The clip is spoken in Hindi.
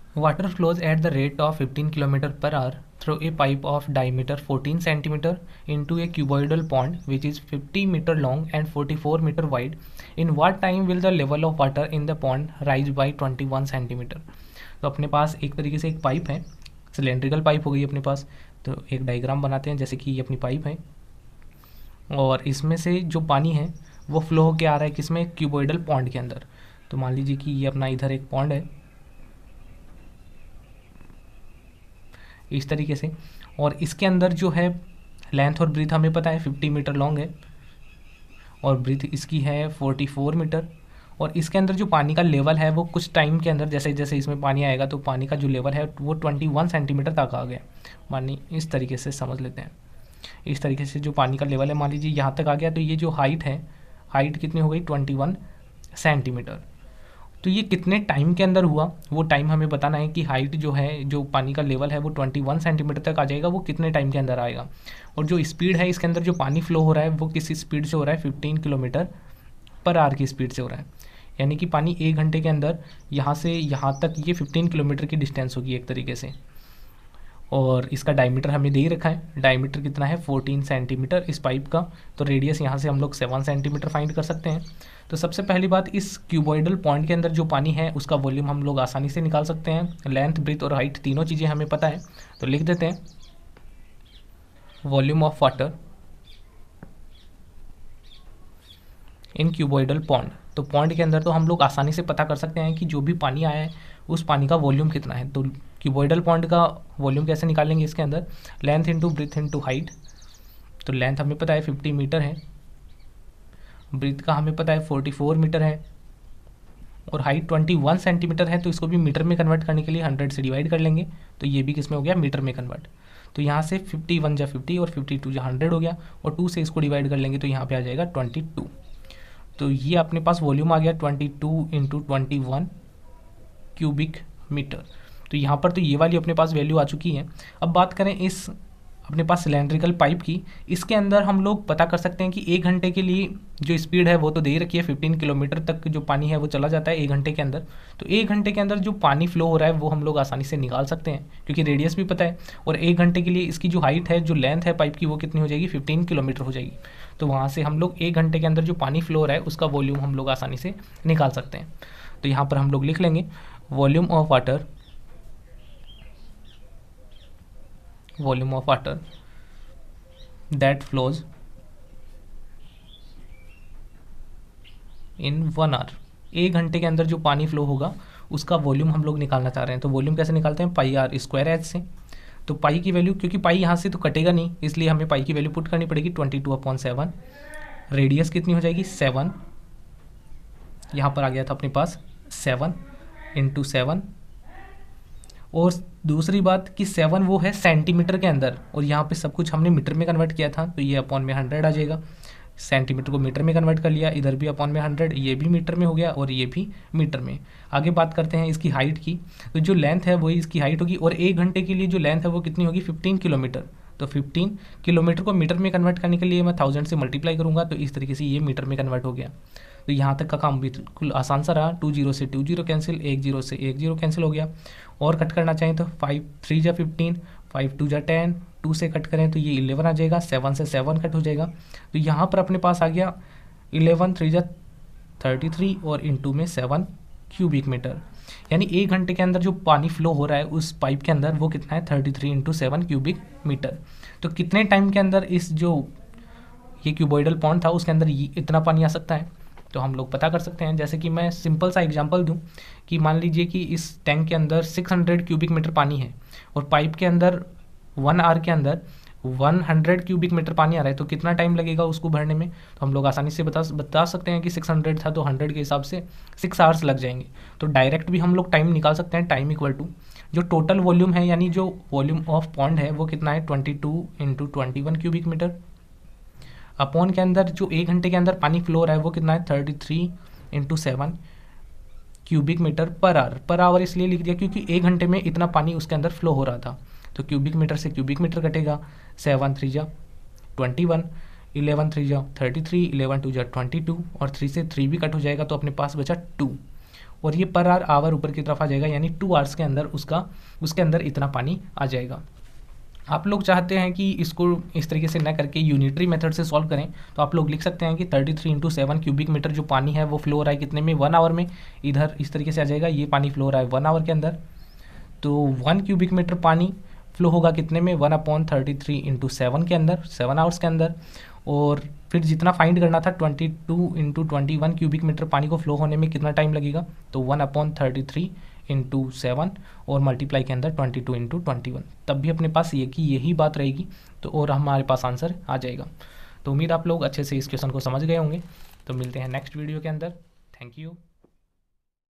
Water flows at the rate of 15 km per hour through a pipe of diameter 14 cm into a cuboidal pond which is 50 meter long and 44 meter wide. In what time will the level of water in the pond rise by 21 cm? तो अपने पास एक तरीके से एक पाइप है, सिलेंड्रिकल पाइप हो गई अपने पास। तो एक डायग्राम बनाते हैं, जैसे कि ये अपनी पाइप है और इसमें से जो पानी है वो फ्लो होके आ रहा है किसमें, क्यूबॉइडल पॉन्ड के अंदर। तो मान लीजिए कि ये अपना इधर एक पॉन्ड है इस तरीके से, और इसके अंदर जो है लेंथ और ब्रीथ हमें पता है 50 मीटर लॉन्ग है और ब्रीथ इसकी है 44 मीटर। और इसके अंदर जो पानी का लेवल है वो कुछ टाइम के अंदर जैसे जैसे इसमें पानी आएगा तो पानी का जो लेवल है वो 21 सेंटीमीटर तक आ गया। पानी इस तरीके से समझ लेते हैं, इस तरीके से जो पानी का लेवल है मान लीजिए यहाँ तक आ गया, तो ये जो हाइट है, हाइट कितनी हो गई 21 सेंटीमीटर। तो ये कितने टाइम के अंदर हुआ वो टाइम हमें बताना है कि हाइट जो है, जो पानी का लेवल है वो 21 सेंटीमीटर तक आ जाएगा, वो कितने टाइम के अंदर आएगा। और जो स्पीड है इसके अंदर जो पानी फ्लो हो रहा है वो किस स्पीड से हो रहा है, 15 किलोमीटर पर आवर की स्पीड से हो रहा है। यानी कि पानी 1 घंटे के अंदर यहाँ से यहाँ तक ये 15 किलोमीटर की डिस्टेंस होगी एक तरीके से। और इसका डायमीटर हमें दे ही रखा है, डायमीटर कितना है 14 सेंटीमीटर इस पाइप का। तो रेडियस यहाँ से हम लोग 7 सेंटीमीटर फाइंड कर सकते हैं। तो सबसे पहली बात, इस क्यूबॉइडल पॉइंट के अंदर जो पानी है उसका वॉल्यूम हम लोग आसानी से निकाल सकते हैं। लेंथ, ब्रीथ और हाइट तीनों चीज़ें हमें पता है, तो लिख देते हैं volume of water in cuboidal pond. तो पॉन्ड के अंदर तो हम लोग आसानी से पता कर सकते हैं कि जो भी पानी आया है उस पानी का वॉल्यूम कितना है। तो क्यूबॉइडल पॉन्ड का वॉल्यूम कैसे निकालेंगे, इसके अंदर length into breadth into height. तो लेंथ हमें पता है 50 मीटर है, ब्रीथ का हमें पता है 44 मीटर है और हाइट 21 सेंटीमीटर है। तो इसको भी मीटर में कन्वर्ट करने के लिए 100 से डिवाइड कर लेंगे, तो ये भी किस में हो गया, मीटर में कन्वर्ट। तो यहाँ से 51 जा 50 और 52 जा 100 हो गया, और 2 से इसको डिवाइड कर लेंगे तो यहाँ पे आ जाएगा 22। तो ये अपने पास वॉल्यूम आ गया 22 इंटू 21 क्यूबिक मीटर। तो यहाँ पर तो ये वाली अपने पास वैल्यू आ चुकी है। अब बात करें इस अपने पास सिलेंड्रिकल पाइप की, इसके अंदर हम लोग पता कर सकते हैं कि 1 घंटे के लिए जो स्पीड है वो तो दे रखी है, 15 किलोमीटर तक जो पानी है वो चला जाता है 1 घंटे के अंदर। तो 1 घंटे के अंदर जो पानी फ्लो हो रहा है वो हम लोग आसानी से निकाल सकते हैं क्योंकि रेडियस भी पता है। और 1 घंटे के लिए इसकी जो हाइट है, जो लेंथ है पाइप की, वो कितनी हो जाएगी, 15 किलोमीटर हो जाएगी। तो वहाँ से हम लोग 1 घंटे के अंदर जो पानी फ्लो हो रहा है उसका वॉल्यूम हम लोग आसानी से निकाल सकते हैं। तो यहाँ पर हम लोग लिख लेंगे volume of water, volume of water that flows in 1 hour। 1 घंटे के अंदर जो पानी फ्लो होगा उसका वॉल्यूम हम लोग निकालना चाह रहे हैं। तो वॉल्यूम कैसे निकालते हैं, पाई आर स्क्वायर एच से। तो पाई की वैल्यू, क्योंकि पाई यहाँ से तो कटेगा नहीं इसलिए हमें पाई की वैल्यू पुट करनी पड़ेगी 22/7। रेडियस कितनी हो जाएगी 7, यहाँ पर आ गया था अपने पास 7 इंटू 7। और दूसरी बात कि 7 वो है सेंटीमीटर के अंदर, और यहाँ पे सब कुछ हमने मीटर में कन्वर्ट किया था तो ये अपॉन में 100 आ जाएगा। सेंटीमीटर को मीटर में कन्वर्ट कर लिया, इधर भी अपॉन में 100, ये भी मीटर में हो गया और ये भी मीटर में। आगे बात करते हैं इसकी हाइट की। तो जो लेंथ है वही इसकी हाइट होगी, और 1 घंटे के लिए जो लेंथ है वो कितनी होगी, 15 किलोमीटर। तो 15 किलोमीटर को मीटर में कन्वर्ट करने के लिए मैं 1000 से मल्टीप्लाई करूँगा, तो इस तरीके से ये मीटर में कन्वर्ट हो गया। तो यहाँ तक का काम बिल्कुल आसान सा रहा। 2 0 से 2 0 कैंसिल, 1 0 से 1 0 कैंसिल हो गया। और कट करना चाहें तो 5 3 जा 15, 5 2 जा 10, 2 से कट करें तो ये 11 आ जाएगा, 7 से 7 कट हो जाएगा। तो यहाँ पर अपने पास आ गया 11 3 जा 33 और इंटू में 7 क्यूबिक मीटर। यानी 1 घंटे के अंदर जो पानी फ्लो हो रहा है उस पाइप के अंदर वो कितना है, 33 इंटू 7 क्यूबिक मीटर। तो कितने टाइम के अंदर इस जो ये क्यूबॉइडल पॉन्ड था उसके अंदर इतना पानी आ सकता है, तो हम लोग पता कर सकते हैं। जैसे कि मैं सिंपल सा एग्जांपल दूं कि मान लीजिए कि इस टैंक के अंदर 600 क्यूबिक मीटर पानी है और पाइप के अंदर 1 आवर के अंदर 100 क्यूबिक मीटर पानी आ रहा है, तो कितना टाइम लगेगा उसको भरने में। तो हम लोग आसानी से बता सकते हैं कि 600 था तो 100 के हिसाब से 6 आवर्स लग जाएंगे। तो डायरेक्ट भी हम लोग टाइम निकाल सकते हैं, टाइम इक्वल टू जो टोटल वॉल्यूम है, यानी जो वॉल्यूम ऑफ पॉन्ड है वो कितना है, 22 इंटू 21 क्यूबिक मीटर। अपॉन के अंदर जो 1 घंटे के अंदर पानी फ्लो हो रहा है वो कितना है, 33 into 7 cubic metre per hour. Per hour इसलिए लिख दिया क्योंकि 1 घंटे में इतना पानी उसके अंदर फ्लो हो रहा था। तो क्यूबिक मीटर से क्यूबिक मीटर कटेगा, 7 3 जा 21, 11 3 जा 33, 11 2 जा 22 और 3 से 3 भी कट हो जाएगा तो अपने पास बचा 2। और ये पर आवर ऊपर की तरफ आ जाएगा, यानी 2 आवर्स के अंदर उसके अंदर इतना पानी आ जाएगा। आप लोग चाहते हैं कि इसको इस तरीके से न करके यूनिटरी मेथड से सॉल्व करें, तो आप लोग लिख सकते हैं कि 33 × 7 क्यूबिक मीटर जो पानी है वो फ्लो हो रहा है कितने में, 1 आवर में। इधर इस तरीके से आ जाएगा, ये पानी फ्लो हो रहा है 1 आवर के अंदर, तो 1 क्यूबिक मीटर पानी फ्लो होगा कितने में, 1/33 × 7 के अंदर, 7 आवर्स के अंदर। और फिर जितना फाइंड करना था 22 × 21 क्यूबिक मीटर पानी को फ्लो होने में कितना टाइम लगेगा, तो 1/33 × 7 और मल्टीप्लाई के अंदर 22 × 21, तब भी अपने पास यही बात रहेगी, तो और हमारे पास आंसर आ जाएगा। तो उम्मीद आप लोग अच्छे से इस क्वेश्चन को समझ गए होंगे। तो मिलते हैं नेक्स्ट वीडियो के अंदर। Thank you.